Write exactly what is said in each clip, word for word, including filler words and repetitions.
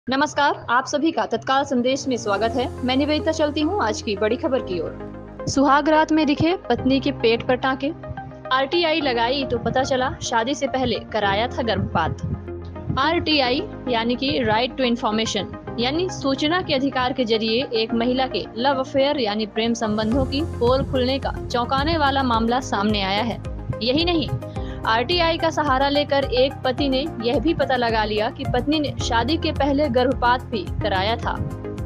नमस्कार, आप सभी का तत्काल संदेश में स्वागत है। मैं निवेदिता चलती हूँ आज की बड़ी खबर की ओर। सुहाग रात में दिखे पत्नी के पेट पर टांके। आरटीआई लगाई तो पता चला शादी से पहले कराया था गर्भपात। आरटीआई यानी कि राइट टू इन्फॉर्मेशन यानी सूचना के अधिकार के जरिए एक महिला के लव अफेयर यानी प्रेम संबंधों की पोल खुलने का चौंकाने वाला मामला सामने आया है। यही नहीं, आरटीआई का सहारा लेकर एक पति ने यह भी पता लगा लिया कि पत्नी ने शादी के पहले गर्भपात भी कराया था।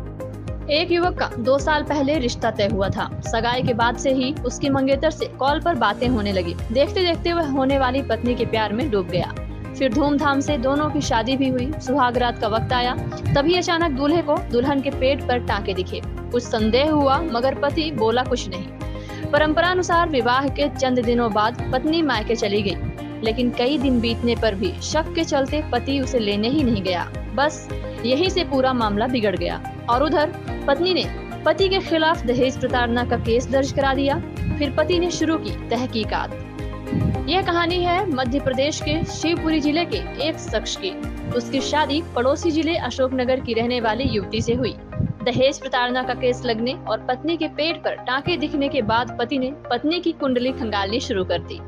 एक युवक का दो साल पहले रिश्ता तय हुआ था। सगाई के बाद से ही उसकी मंगेतर से कॉल पर बातें होने लगी। देखते देखते वह होने वाली पत्नी के प्यार में डूब गया। फिर धूमधाम से दोनों की शादी भी हुई। सुहाग रात का वक्त आया, तभी अचानक दूल्हे को दुल्हन के पेट पर टांके दिखे। कुछ संदेह हुआ, मगर पति बोला कुछ नहीं। परंपरानुसार विवाह के चंद दिनों बाद पत्नी मायके चली गई, लेकिन कई दिन बीतने पर भी शक के चलते पति उसे लेने ही नहीं गया। बस यहीं से पूरा मामला बिगड़ गया। और उधर पत्नी ने पति के खिलाफ दहेज प्रताड़ना का केस दर्ज करा दिया। फिर पति ने शुरू की तहकीकात। यह कहानी है मध्य प्रदेश के शिवपुरी जिले के एक शख्स की। उसकी शादी पड़ोसी जिले अशोकनगर की रहने वाली युवती से हुई। दहेज प्रताड़ना का केस लगने और पत्नी के पेट पर टांके दिखने के बाद पति ने पत्नी की कुंडली खंगालनी शुरू कर दी।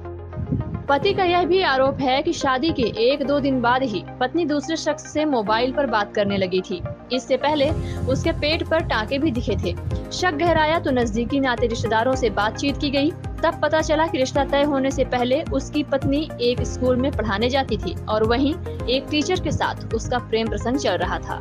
पति का यह भी आरोप है कि शादी के एक दो दिन बाद ही पत्नी दूसरे शख्स से मोबाइल पर बात करने लगी थी। इससे पहले उसके पेट पर टांके भी दिखे थे। शक गहराया तो नजदीकी नाते रिश्तेदारों से बातचीत की गई। तब पता चला कि रिश्ता तय होने से पहले उसकी पत्नी एक स्कूल में पढ़ाने जाती थी और वहीं एक टीचर के साथ उसका प्रेम प्रसंग चल रहा था।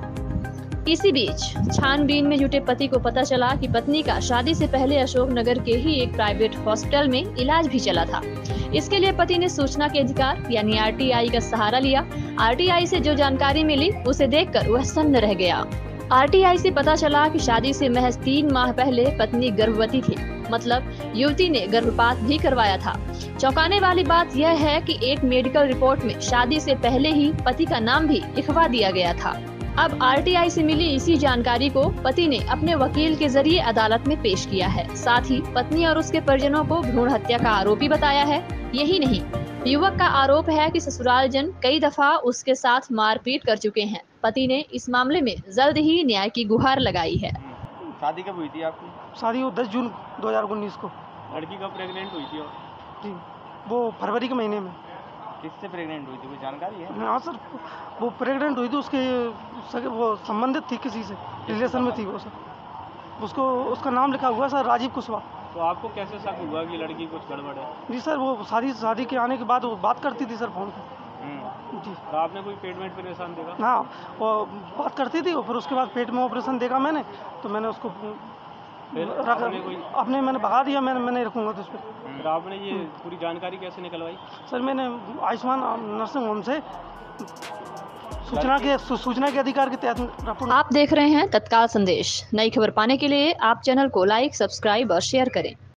इसी बीच छानबीन में जुटे पति को पता चला कि पत्नी का शादी से पहले अशोकनगर के ही एक प्राइवेट हॉस्पिटल में इलाज भी चला था। इसके लिए पति ने सूचना के अधिकार यानी आरटीआई का सहारा लिया। आरटीआई से जो जानकारी मिली उसे देखकर वह सन्न रह गया। आरटीआई से पता चला कि शादी से महज तीन माह पहले पत्नी गर्भवती थी, मतलब युवती ने गर्भपात भी करवाया था। चौंकाने वाली बात यह है कि एक मेडिकल रिपोर्ट में शादी से पहले ही पति का नाम भी लिखवा दिया गया था। अब आरटीआई से मिली इसी जानकारी को पति ने अपने वकील के जरिए अदालत में पेश किया है। साथ ही पत्नी और उसके परिजनों को भ्रूण हत्या का आरोपी बताया है। यही नहीं, युवक का आरोप है कि ससुराल जन कई दफा उसके साथ मारपीट कर चुके हैं। पति ने इस मामले में जल्द ही न्याय की गुहार लगाई है। शादी कब हुई थी आपकी? शादी वो दस जून दो हज़ार उन्नीस को। लड़की कब प्रेग्नेंट हुई थी? और जी, वो फरवरी के महीने में। किससे प्रेग्नेंट हुई थी, कोई जानकारी है? हाँ सर, वो प्रेग्नेंट हुई थी, उसके सगे वो संबंधित थी, किसी से रिलेशन में थी वो सर। उसको उसका नाम लिखा हुआ सर राजीव कुशवाहा। तो आपको कैसे शक हुआ कि लड़की कुछ गड़बड़ है? जी सर, वो शादी शादी के आने के बाद वो बात करती थी सर फोन पर। जी। तो आपने कोई पेट में ऑपरेशन देखा? हाँ, वो बात करती थी, फिर उसके बाद पेट में ऑपरेशन देखा मैंने, तो मैंने उसको रख कोई... अपने मैंने भगा दिया। मैंने मैंने रखूँगा तो उस पर। फिर आपने ये पूरी जानकारी कैसे निकलवाई? सर मैंने आयुष्मान नर्सिंग होम से सूचना के सूचना के अधिकार के तहत। आप देख रहे हैं तत्काल संदेश। नई खबर पाने के लिए आप चैनल को लाइक, सब्सक्राइब और शेयर करें।